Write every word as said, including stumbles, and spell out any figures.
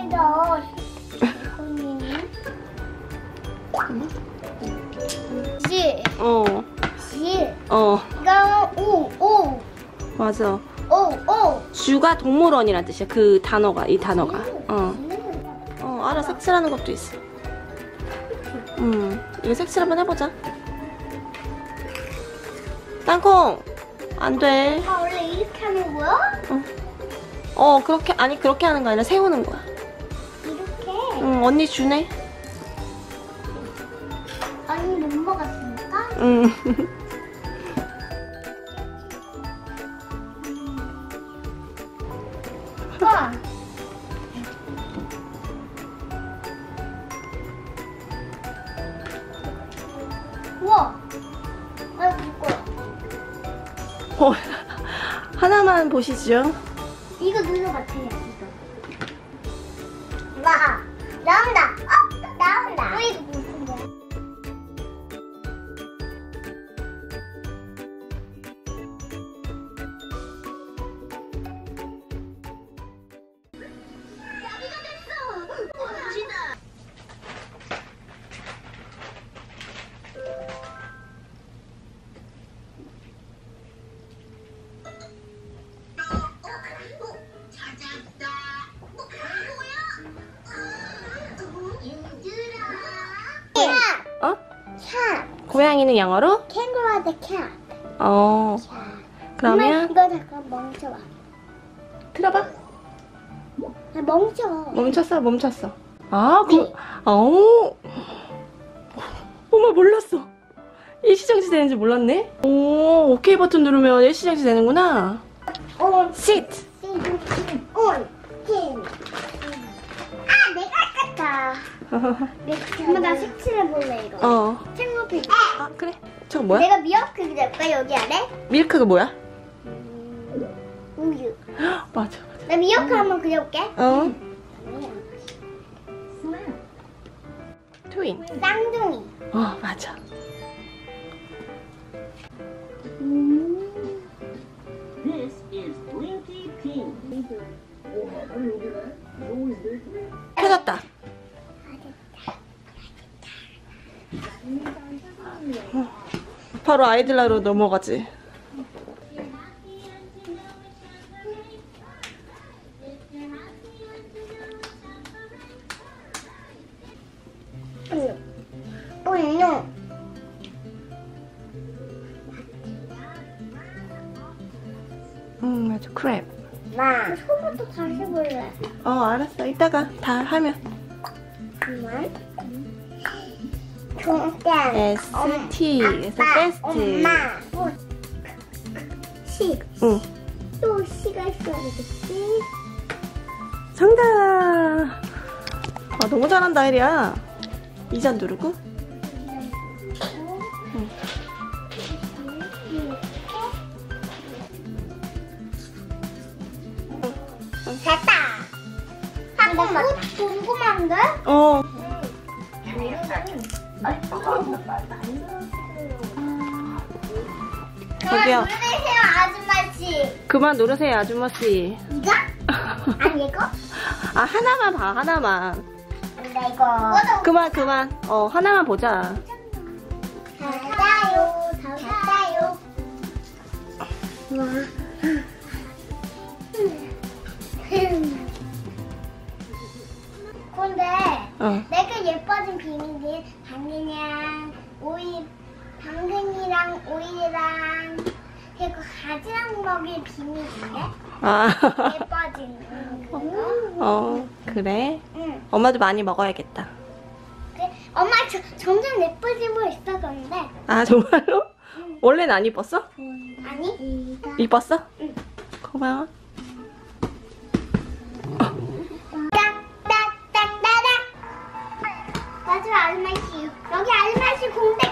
이거 지. 어. 지. 어. 이거 오, 오. 맞아. 오, 오. 주가 동물원이란 뜻이야. 그 단어가, 이 단어가. 어. 어, 알아. 색칠하는 것도 있어. 음. 이거 색칠 한번 해보자. 땅콩! 안 돼. 아, 원래 이렇게 하는 거야? 어. 어, 그렇게, 아니, 그렇게 하는 거 아니라 세우는 거야. 이렇게? 응, 언니 주네. 언니 못 먹었으니까? 응. 와. 우와. 아, 무거워. 어, 하나만 보시죠. 이거 눌러봐, 태야, 이거. 나, 나온다. 어, 나온다. 어, 이거 무슨 거야? 야기가 됐어. 멋지다. 어? cat. 고양이는 영어로? Kangaroo the cat. 어. 그러면 엄마, 이거 잠깐 멈춰봐. 들어봐. 아, 멈춰. 멈췄어, 멈췄어. 아, 그, 어. 엄마 몰랐어. 일시정지 되는지 몰랐네. 오, 오케이 버튼 누르면 일시정지 되는구나. On. sit. On. Tin. 아, 내가 깠다. 엄마, 나 색칠해볼래, 이거. 어. 생각해. 아, 그래. 저거 뭐야? 내가 미역국 넣을까, 여기 안에? 밀크가 뭐야? 우유. 맞아, 맞아. 나 미역국 한번 그려볼게. 어. 트윈. 쌍둥이. 어, 맞아. This is Blinky Pink. 펴졌다. 어, 바로 아이들라로 넘어가지. 볼로. 응, 맞아. 크랩. 나. 소부터 다시 볼래. 어, 알았어. 이따가 다 하면. 정말? 종단. S, T. 그래서 베스트. 엄마. 뭐. 시. 응. 또 시가 있어야 되겠지? 정답! 아, 너무 잘한다, 혜리야. 이 잔 누르고. 응. 됐다. 한번 궁금한데? 어. 저기요. 그만 누르세요, 아줌마씨. 그만 노르세요, 아줌마씨. 이거? 아니, 이거? 아, 하나만 봐, 하나만. 나 이거. 그만, 그만. 어, 하나만 보자. 달다요, 달다요. 근데 어. 내가 예뻐진 비밀이 당근이랑 오이, 당근이랑 오이랑 그리고 가지랑 먹일 비밀인데 아. 예뻐진 거. 어, 그래? 응. 엄마도 많이 먹어야겠다. 그래? 엄마 저, 점점 예뻐지고 있어 근데. 아, 정말로? 원래는 안 이뻤어? 아니? 이뻤어? 응. 고마워. 딱딱딱따닥. 마지막 아줌마씨 여기 아줌마씨 공대